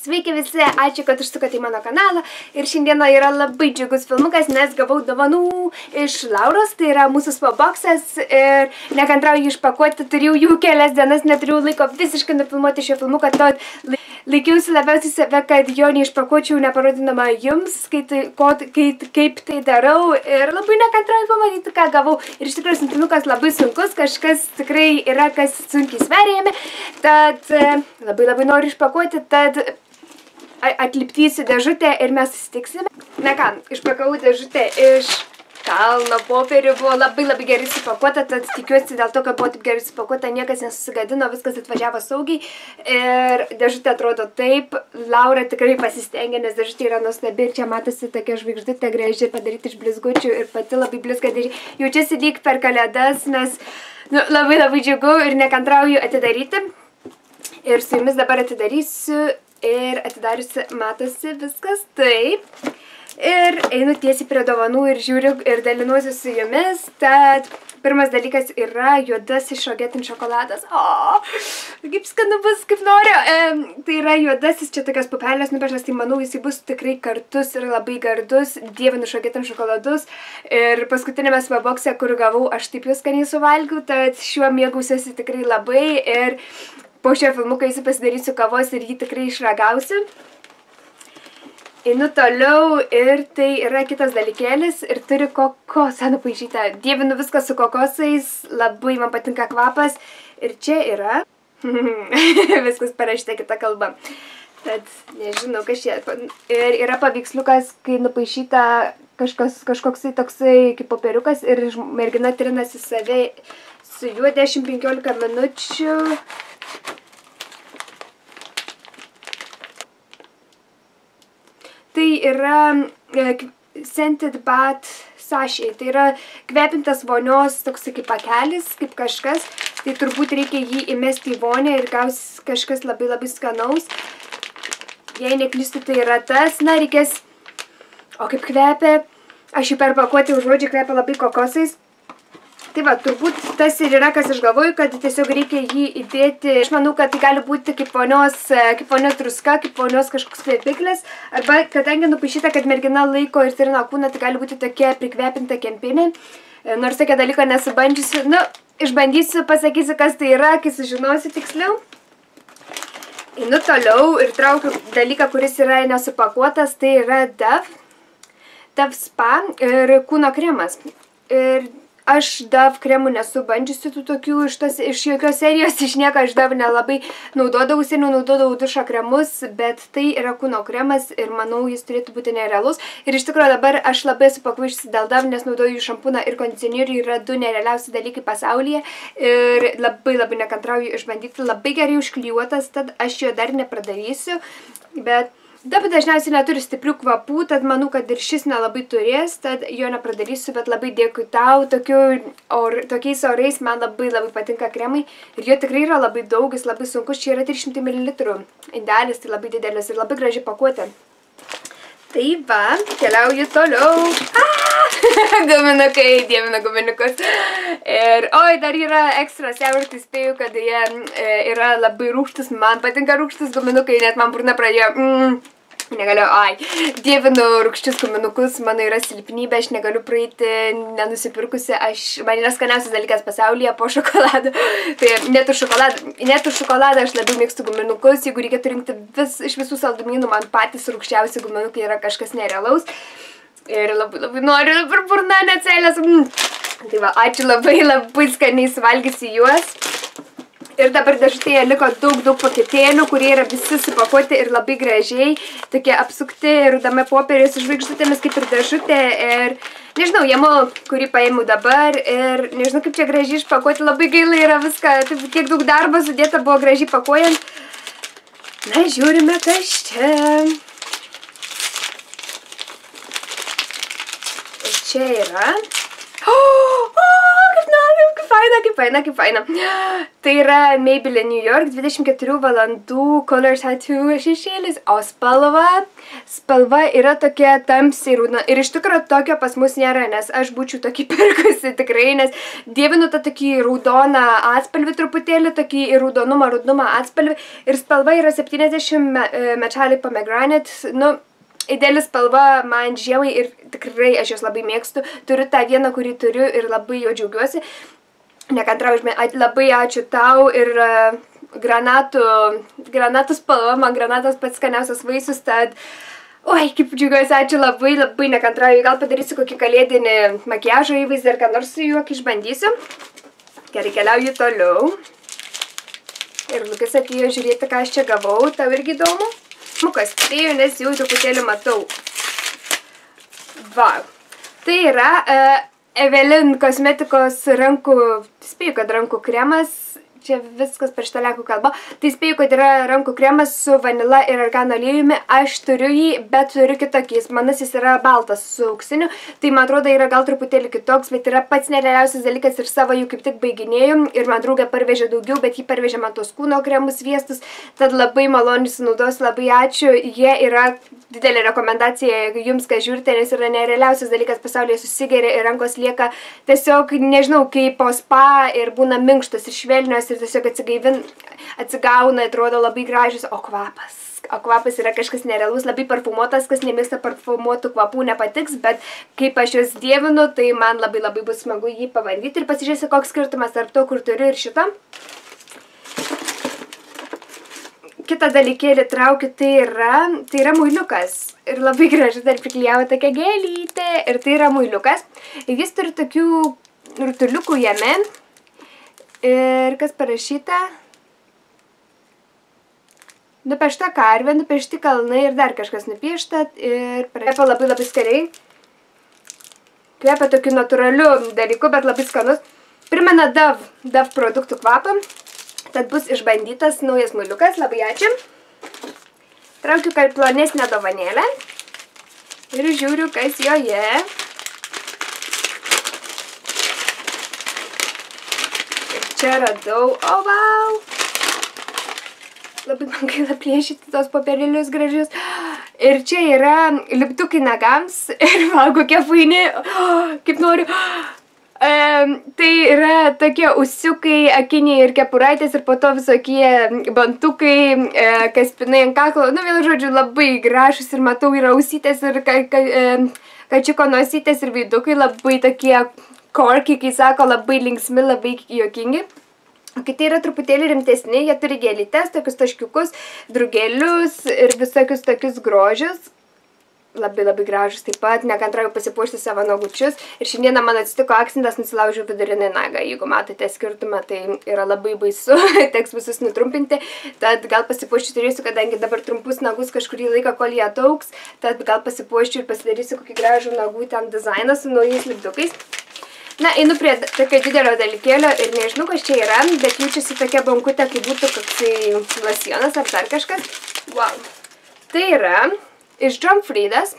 Sveiki visi, ačiū, kad užsukote į mano kanalą ir šiandieną yra labai džiugus filmukas, nes gavau dovanų iš Lauros, tai yra mūsų Swoboxas ir nekantrauju išpakuoti, turėjau jų kelias dienas, neturėjau laiko visiškai nufilmuoti šio filmuko, tad laikiausi labiausiai save, kad jo neišpakuočiau neparodinama jums, kaip tai darau ir labai nekantrauju pamatyti, ką gavau. Ir iš tikrųjų filmukas labai sunkus, kažkas tikrai yra, kas sunkiai sverėjami, tad labai noriu išpakuoti, tad atliptysiu dėžutę ir mes susitiksime. Na ką, išpakavau dėžutę iš kalno popierių, buvo labai gerai supakuota, tad tikiuosi dėl to, kad buvo taip gerai supakuota, niekas nesusigadino, viskas atvažiavo saugiai ir dėžutė atrodo taip. Laura tikrai pasistengė, nes dėžutė yra nuostabi ir čia matosi tokia žvaigždutė graži padaryti iš blizgučių ir pati labai blizga dėžė. Jaučiasi lyg per kalėdas, nes labai džiugu ir nekantrauju atidaryti. Ir su jumis dabar atidarysiu ir atidariusi matosi viskas taip. Ir einu tiesiai prie dovanų ir žiūriu ir dalinuosi su jumis. Tad pirmas dalykas yra juodasis šogetin šokoladas. O, kaip skanu bus, kaip noriu. Tai yra juodasis, čia tokias pupelės nupieštas, tai manau jisai bus tikrai kartus ir labai gardus. Dievinu šogetin šokoladus. Ir paskutinėme Swoboxe, kur gavau, aš taip jau skaniai suvalgiau, tad šiuo mėgausiuosi tikrai labai. Ir po šio filmuko eisiu pasidarysiu kavos ir jį tikrai išragausiu. Einu toliau ir tai yra kitas dalykėlis ir turi kokosą nupaišytą. Dievinu viską su kokosais, labai man patinka kvapas. Ir čia yra viskas parašyta kita kalba. Tad nežinau, kas čia. Ir yra paveiksliukas, kai nupaišyta kažkoksai toksai kaip popieriukas ir mergina trinasi save su juo 10-15 minučių. Tai yra scented bath sachet, tai yra kvepintas vonios toks kaip pakelis, kaip kažkas, tai turbūt reikia jį įmesti į vonę ir gaus kažkas labai skanaus. Jei neklystu, tai yra tas, na reikės, o kaip kvepia, aš jį perpakuoti užuodžiu, kvepia labai kokosais. Tai va, turbūt tas ir yra, kas aš galvoju, kad tiesiog reikia jį įdėti. Aš manau, kad tai gali būti kaip vonios druska, kaip vonios kažkoks kvepiklis. Arba, kadangi nupaišyta, kad mergina laiko ir trina kūną, tai gali būti tokia prikvepinta kempinė. Nors tokio dalyko nesubandžiusiu. Nu, išbandysiu, pasakysiu, kas tai yra, kai sužinosiu tiksliau. Einu toliau ir traukiu dalyką, kuris yra nesupakuotas, tai yra Dove Spa ir kūno kremas. Ir aš Dove kremų nesu bandžiusi tų tokių iš jokios serijos, iš nieko aš Dove nelabai naudodavau, seniau naudodavau dušo kremus, bet tai yra kūno kremas ir manau jis turėtų būti nerealus. Ir iš tikrųjų dabar aš labai esu pakvaišusi dėl Dove, nes naudoju šampūną ir kondicionierių, yra du nerealiausi dalykai pasaulyje ir labai nekantrauju išbandyti, labai gerai užklijuotas, tad aš jo dar nepradarysiu, bet Dove dažniausiai neturi stiprių kvapų, tad manau, kad ir šis nelabai turės, tad jo nepradarysiu, bet labai dėkui tau. Tokiais orais man labai patinka kremai ir jo tikrai yra labai daug, jis labai sunkus, čia yra 300 ml indelis, tai labai didelis ir labai graži pakuotė. Tai va, keliauju toliau. Guminukai, dievinu guminukus. Ir, oi, dar yra ekstra sour, tai spėju, kad jie yra labai rūgštus, man patinka rūgštus guminukai, net man burna pradėjo, negaliu, dievinu rūgščius guminukus, mano yra silpnybė, aš negaliu praeiti nenusipirkusi, man yra skaniausias dalykas pasaulyje po šokolado. Tai net už šokoladą aš labiau mėgstu guminukus, jeigu reikėtų rinkti iš visų saldumynų, man patys rūgščiausi guminukai yra kažkas nerealaus. Ir labai noriu dabar burna necelės. Tai va, ačiū labai skaniai suvalgysiu juos. Ir dabar dėžutėje liko daug paketėlių, kurie yra visi supakuoti ir labai gražiai. Tokie apsukti rudame popieriais su žvaigždutėmis kaip ir dėžutė. Ir nežinau, jėmu, kurį paimu dabar. Ir nežinau, kaip čia gražiai išpakuoti. Labai gaila yra viską, kiek daug darbo sudėta buvo gražiai pakuojant. Na, žiūrime, kas čia. Ir čia yra. Kaip kaip faina. Tai yra Maybelline New York 24 valandų Color Tattoo šešėlis, o spalva yra tokia tamsiai rūdna. Ir iš tikrųjų tokio pas mus nėra, nes aš būčiau tokį pirkusi tikrai, nes dievinu tą tokį raudoną atspalvį truputėlį, tokį rudonumą atspalvį. Ir spalva yra 70 Metallic Pomegranate, nu, ideali spalva man žiemai ir tikrai aš jos labai mėgstu. Turiu tą vieną, kurį turiu ir labai jo džiaugiuosi. Nekantrauju, labai ačiū tau ir granatų spalva, man granatas pats skaniausias vaisius, tad oi, kaip džiaugiuosi, ačiū labai nekantrauju. Gal padarysiu kokį kalėdinį makiažo įvaizdį ar ką nors su juo išbandysiu. Gerai, keliauju toliau. Ir Lukas atėjo žiūrėti, ką aš čia gavau, tau irgi įdomu? Mukas spėjau, nes jau truputėlį matau. Va. Tai yra Evelyn kosmetikos rankų, spėjau, kad rankų kremas, čia viskas per šitą lenkų kalbą, tai spėjau, kad yra rankų kremas su vanila ir argano aliejumi, aš turiu jį, bet turiu kitokį, manasis yra baltas su auksiniu, tai man atrodo yra gal truputėlį kitoks, bet yra pats nerealiausias dalykas ir savo jų kaip tik baiginėjau ir man draugė parvežė daugiau, bet jį parvežė man tos kūno kremus sviestus, tad labai maloniai sunaudosiu, labai ačiū, jie yra didelė rekomendacija jums, kai žiūrite, nes yra nerealiausias dalykas pasaulyje, susigeria ir rankos lieka tiesiog, nežinau, kaip po spa ir būna minkštas ir švelnios ir tiesiog atsigauna, atrodo labai gražius, o kvapas yra kažkas nerealus, labai parfumuotas, kas nemėgsta parfumuotų kvapų nepatiks, bet kaip aš juos dievinu, tai man labai bus smagu jį pabandyti ir pasižiūrėsiu, koks skirtumas tarp to, kur turiu ir šito. Kitą dalykėlį traukiu, tai yra muiliukas. Ir labai gražu dar priklijavo tokia gėlytė. Ir tai yra muiliukas. Ir jis turi tokių rutuliukų jame. Ir kas parašyta? Nupiešta karvė, nupiešti kalnai ir dar kažkas nupiešta. Ir kvepia labai skaniai. Kvepia tokiu natūraliu dalyku, bet labai skanus. Primena Dove produktų kvapą. Tad bus išbandytas naujas muiliukas, labai ačiū. Traukiu plonesnę dovanėlę ir žiūriu, kas joje. Ir čia radau, o vau! Labai man gaila plėšyti tos popierėlius gražius. Ir čia yra liptukai nagams ir va, kokie faini, kaip noriu. Tai yra tokie usiukai, akiniai ir kepuraitės ir po to visokie bantukai, kaspinai ant kaklo. Nu, vėl žodžiu, labai gražus ir matau yra ausytės ir kačiuko nosytės ir veidukai labai tokie korkiai, kai sako, labai linksmi, labai juokingi. O kiti yra truputėlį rimtesni, jie turi gėlytes, tokius taškiukus, drugelius ir visokius tokius grožius. Labai gražus taip pat, nekantrauju pasipuošti savo nagučius. Ir šiandieną man atsitiko akcentas, nusilaužiau vidurinį nagą. Jeigu matote skirtumą, tai yra labai baisu, teks visus nutrumpinti. Tad gal pasipuoščiu turėsiu, kadangi dabar trumpus nagus kažkurį laiką, kol jie ataugs. Tad gal pasipuoščiu ir pasidarysiu kokį gražų nagų ten dizainą su naujais lipdukais. Na, einu prie tokio didelio dalykėlio ir nežinau, kas čia yra, bet jaučiasi tokia bankutė, kaip būtų koksai losjonas ar dar kažkas. Wow. Tai yra iš John Friedas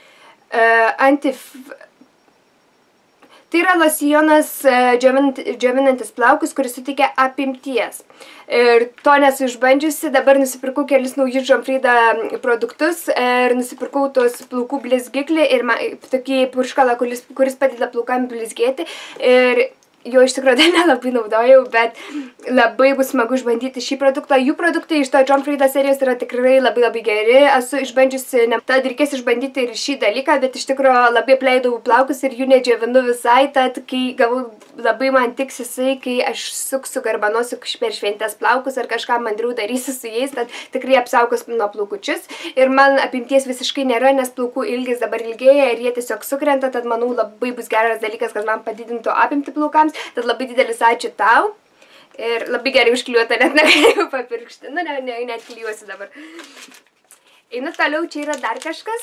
tai yra losjonas džiovinantis plaukus, kuris suteikia apimties. Ir to nesu išbandžiusi, dabar nusipirkau kelis naujus John Frieda produktus ir nusipirkau tos plaukų blizgiklį ir tokį purškalą, kuris padeda plaukam blizgėti. Ir jo iš tikrųjų dar nelabai naudojau, bet labai bus smagu išbandyti šį produktą. Jų produktai iš to John Frieda serijos yra tikrai labai geri. Esu išbandžiusi, tad reikės išbandyti ir šį dalyką, bet iš tikrųjų labai apleidau plaukus ir jų nedžiovinu visai, tad kai gavau labai man tiks jisai, kai aš suksiu garbanosiu per šventės plaukus ar kažką mandrių darysiu su jais, tad tikrai apsaugos nuo plaukučius. Ir man apimties visiškai nėra, nes plaukų ilgis dabar ilgėja ir jie tiesiog sukrenta, tad manau labai bus geras dalykas, kad man padidintų apimti plaukams. Tad labai didelis ačiū tau. Ir labai gerai užklijuota, net negalėjau papirkšti. Nu, net klijuosiu dabar. Einu toliau, čia yra dar kažkas.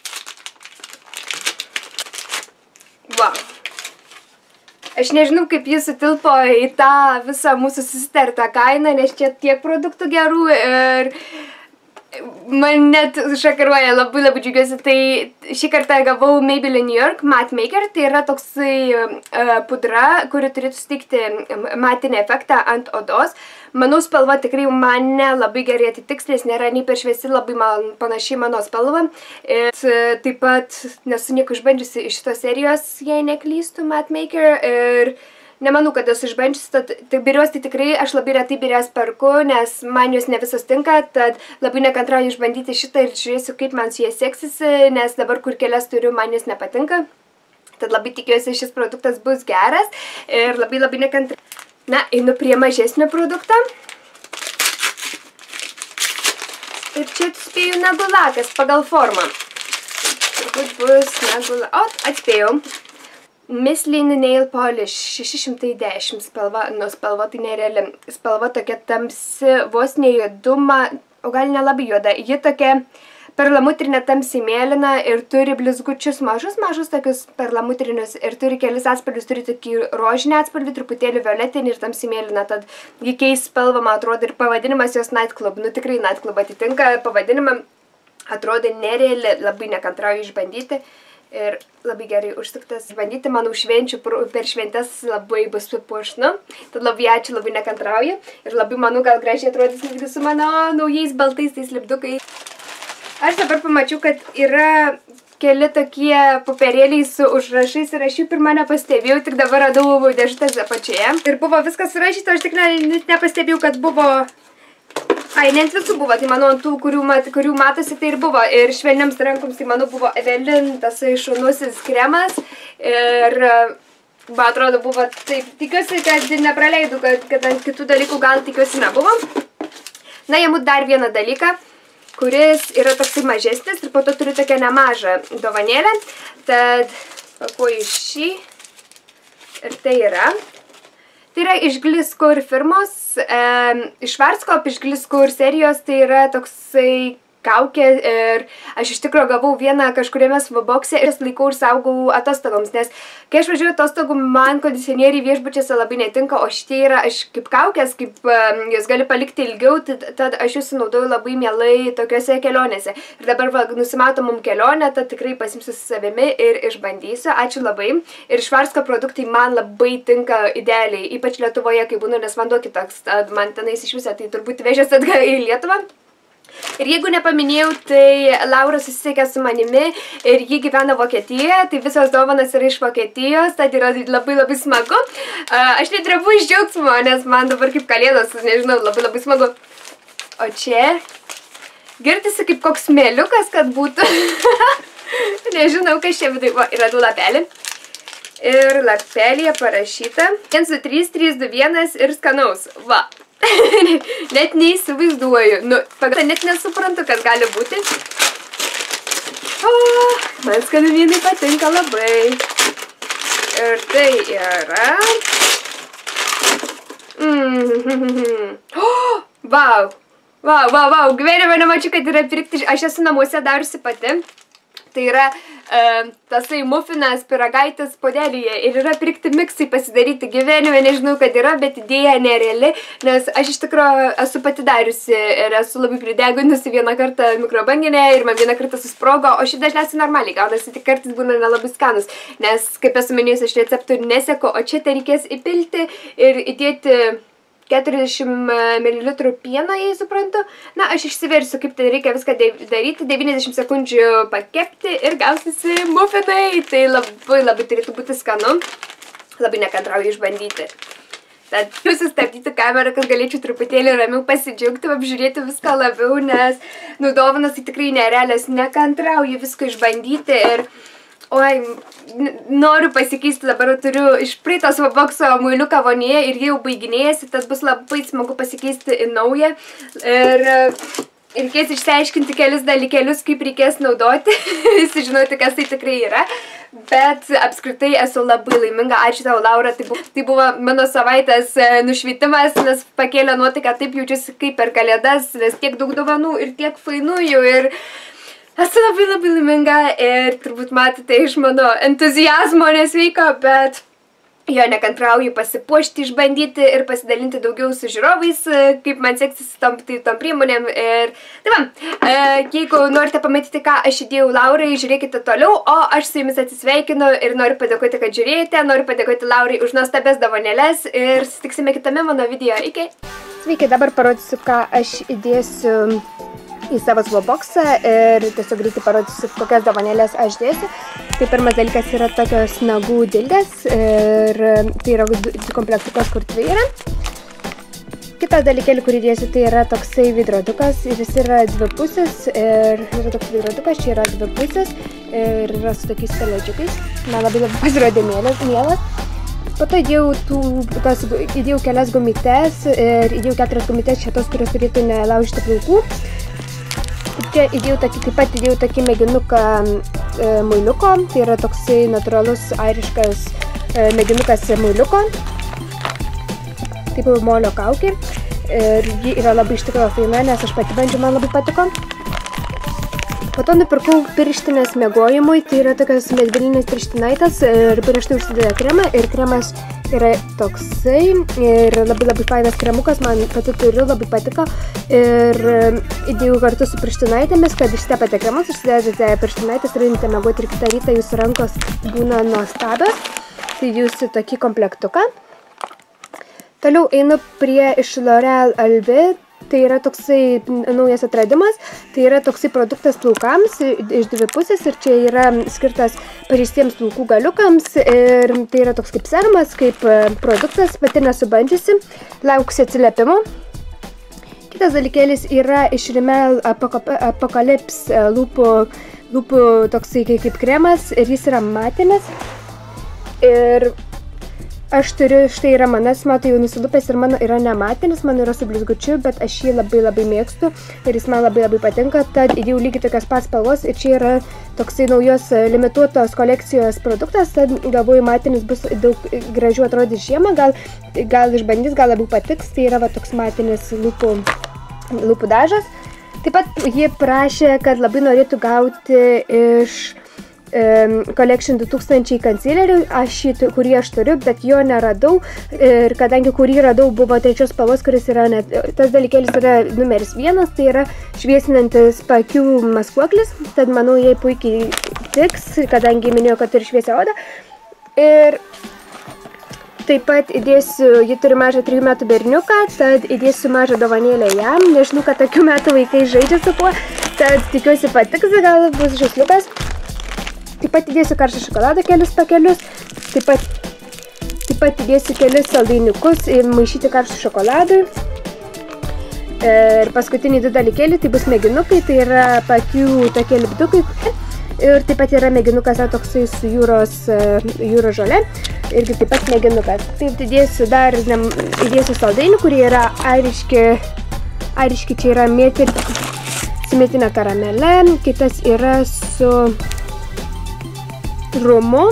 Wow. Aš nežinau, kaip jis sutilpo į tą visą mūsų susitartą kainą, nes čia tiek produktų gerų ir man net šokiruoja, labai džiugiuosi. Tai šį kartą gavau Maybelline New York Matte Maker. Tai yra toksai pudra, kuri turėtų suteikti matinį efektą ant odos. Manau, spalva tikrai mane labai gerai atitiks, nes nėra nei per šviesi, labai panašiai mano spalva. Ir taip pat nesu nieko išbandžiusi iš šitos serijos, jei neklystu, Matte Maker. Ir nemanau, kad esu išbandžiusi, tad biriuos tai tikrai aš labai retai birias perku, nes man jos ne visos tinka, tad labai nekantrauju išbandyti šitą ir žiūrėsiu, kaip man su jie seksisi, nes dabar kur kelias turiu, man jis nepatinka. Tad labai tikiuosi, šis produktas bus geras ir labai nekantrauju. Na, einu prie mažesnio produkto. Ir čia atspėjau nagulakas pagal formą. Turbūt bus nagula... O, atspėjau. Maybelline Nail Polish 610 spalva, nu spalva tai nereali, spalva tokia tamsi, vos nejuduma, o gal nelabai juoda, ji tokia perlamutrinė tamsiai mėlyna ir turi blizgučius mažus tokius perlamutrinius ir turi kelis atspalvius, turi tokį rožinį atspalvį, truputėlį violetinį ir tamsiai mėlyną, tad ji keis spalvą, man atrodo, ir pavadinimas jos Night Club, nu tikrai Night Club atitinka pavadinimą, atrodo nereali, labai nekantrauju išbandyti. Ir labai gerai užsuktas bandyti, manau, švenčių per šventes labai bus puošnu. Tad labai ačiū, labai nekantrauju. Ir labai, manau, gal gražiai atrodys netgi su mano naujais baltais tais lipdukais. Aš dabar pamačiau, kad yra keli tokie popierėliai su užrašais ir aš jų pirmą nepastebėjau, tik dabar radau dėžutės apačioje. Ir buvo viskas surašyta, aš tik nepastebėjau, kad buvo... Ai, ne ant visų buvo, tai manau, ant tų, kurių matosi, tai ir buvo. Ir švelniams rankoms, tai manau, buvo Evelyn, tasai šunusis kremas. Ir, man atrodo, buvo taip. Tikiuosi, kad nepraleidau, kad ant kitų dalykų gal tikiuosi nebuvo. Na, jėmų dar vieną dalyką, kuris yra toksai mažesnis ir po to turiu tokią nemažą dovanėlę. Tad pakuoju šį. Ir tai yra. Tai yra iš Gliskur firmos, iš Schwarzkopf, iš Gliskur serijos, tai yra toksai kaukė ir aš iš tikrųjų gavau vieną kažkuriame svabokse ir laikau ir saugau atostogoms, nes kai aš važiuoju atostogų, man kondicionieriai viešbučiuose labai netinka, o šitie yra aš kaip kaukės, kaip jos gali palikti ilgiau, tad aš jūs naudoju labai mielai tokiuose kelionėse. Ir dabar nusimato mum kelionę, tad tikrai pasimsiu su savimi ir išbandysiu. Ačiū labai. Ir Schwarzkopf produktai man labai tinka idealiai, ypač Lietuvoje, kai būnu, nes vanduo kitoks, man tenais iš viso, tai turbūt vežęs atgal į Lietuvą. Ir jeigu nepaminėjau, tai Laura susisiekė su manimi ir ji gyvena Vokietijoje, tai visos dovanas yra iš Vokietijos, tai yra labai smagu. Aš net drebu iš džiaugsmo, nes man dabar kaip kalėdos, nežinau, labai smagu. O čia girdisi kaip koks smėliukas, kad būtų. Nežinau, kas čia vidai. Va, yra du lapelį. Ir lapelėje parašyta 1, 2, 3, 3, 2, 1 ir skanaus. Va. Net neįsivaizduoju. Nu, net nesuprantu, kas gali būti. Man skanumynai patinka labai. Ir tai yra... Vau, gyvenime nemačiau, kad yra pirkti. Aš esu namuose dariusi pati. Tai yra tasai mufinas pyragaitis podelyje ir yra pirkti miksai pasidaryti. Gyvenime nežinau, kad yra, bet idėja nereali, nes aš iš tikrųjų esu pati dariusi ir esu labai pridegunusi vieną kartą mikrobanginę ir man vieną kartą susprogo, o šiaip dažniausiai normaliai gaunasi, tik kartais būna nelabai skanus, nes kaip esu minėjusi, aš receptų neseku, o čia tai reikės įpilti ir įdėti 40 ml pieno, jei suprantu. Na, aš išsiversiu, kaip tai reikia viską daryti, 90 sekundžių pakepti ir gausisi mufinai. Tai labai turėtų būti skanu. Labai nekantrauju išbandyti. Tad sustabdyti kamerą, kad galėčiau truputėlį ramiau pasidžiaugti, apžiūrėti viską labiau, nes dovanos tai tikrai nerealios, nekantrauju viską išbandyti ir... Oi, noriu pasikeisti, dabar turiu iš praeito svabokso muiliuką vonėje ir jie jau baiginėjasi, tad bus labai smagu pasikeisti į naują. Ir reikės išsiaiškinti kelis dalykėlius, kaip reikės naudoti, sužinoti, kas tai tikrai yra. Bet apskritai esu labai laiminga, ačiū tau, Laura, tai buvo mano savaitės nušvitimas, nes pakėlė nuotaiką, taip jaučiuosi kaip per kalėdas, nes tiek daug dovanų ir tiek fainųjų ir... Esu labai laiminga ir turbūt matote iš mano entuziazmo nesveiko, bet Jo nekantrauju pasipuošti, išbandyti ir pasidalinti daugiau su žiūrovais, kaip man seksis tom priemonėm. Ir tai va, jeigu norite pamatyti, ką aš įdėjau Laurai, žiūrėkite toliau, o aš su jumis atsisveikinu ir noriu padėkoti, kad žiūrėjote, noriu padėkoti Laurai už nuostabias dovanėles ir susitiksime kitame mano video. Iki! Sveiki, dabar parodysiu, ką aš įdėsiu į savo Swoboxą ir tiesiog greitai parodysiu, kokias dovanėlės aš dėsiu. Tai pirmas dalykas yra tokios nagų dildės ir tai yra komplektukas, kur dvi yra. Kitas dalykėlį, kurį dėsiu, tai yra toksai veidrodukas ir jis yra dvipusis ir yra toks veidrodukas, čia yra dvipusis ir yra su tokiais pelėdžiukais. Man labai pasirodė mielas. Po to įdėjau kelias gumytes ir įdėjau 4 gumytes šitos, kurios turėtų nelaužyti plaukų. Čia taip pat įdėjau tokį mėginuką muiliuko, tai yra toksai natūralus airiškas mėginukas muiliuko, taip molio kaukė. Ir ji yra labai iš tikrųjų faina, nes aš pati bandžiau, man labai patiko. Po to nupirkau pirštinės miegojimui, tai yra tokios medvilninės pirštinaitės ir prieš tai užsidėjo kremą ir kremas yra toksai ir labai fainas kremukas, man pati turiu, labai patiko ir įdėjau kartu su pirštinaitėmis, kad išstepate kremas, užsidėjote pirštinaitės ir einate miegoti ir kitą rytą jūsų rankos būna nuostabios, tai jūsų tokį komplektuką. Toliau einu prie iš L'Oreal Albi. Tai yra toksai naujas atradimas, tai yra toksai produktas plaukams iš dvi pusės ir čia yra skirtas pažeistiems plaukų galiukams ir tai yra toks kaip serumas, kaip produktas, pati nesubandžiusi, lauksiu atsiliepimų. Kitas dalykėlis yra iš Rimmel Apocalypse lūpų toksai kaip kremas ir jis yra matinis ir aš turiu, štai yra manas, matau jau nusilupęs ir mano yra nematinis, mano yra su blizgučiu, bet aš jį labai mėgstu ir jis man labai patinka, tad įdėjau lygiai tokios pats spalvos ir čia yra toksai naujos limituotos kolekcijos produktas, tad galvoju matinis bus daug gražiau atrodys žiemą, gal išbandys, gal labiau patiks, tai yra va toks matinis lūpų dažas. Taip pat jie prašė, kad labai norėtų gauti iš Collection 2000 concealerių, kurį aš turiu, bet jo neradau ir kadangi kurį radau buvo trečios spalvos, kuris yra tas dalykėlis yra numeris 1, tai yra šviesinantis paakių maskuoklis, tad manau jai puikiai tiks, kadangi minėjau, kad turi šviesią odą. Ir taip pat įdėsiu, ji turi mažą 3 metų berniuką, tad įdėsiu mažą dovanėlę jam, nežinau, kad tokių metų vaikai žaidžia su tuo, tad tikiuosi patiks, gal bus žaisliukas. Taip pat įdėsiu karštą šokoladą kelius pakelius, taip pat įdėsiu kelius saldainiukus ir maišyti karštų šokoladui. Ir paskutiniai 2 dalykėliai, tai bus mėginukai, tai yra paakių tokie lipdukai. Ir taip pat yra mėginukas toksai su jūros žole, irgi taip pat mėginukas. Taip įdėsiu saldainių, kurie yra airiški, čia yra su mėtinė karamele, kitas yra su rumu,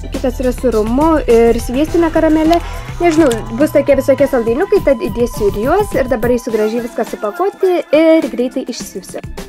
ir sviestinė karamelė. Nežinau, bus tokie visokie saldainiukai, tad įdėsiu ir juos ir dabar eisiu gražiai viską supakuoti ir greitai išsiųsiu.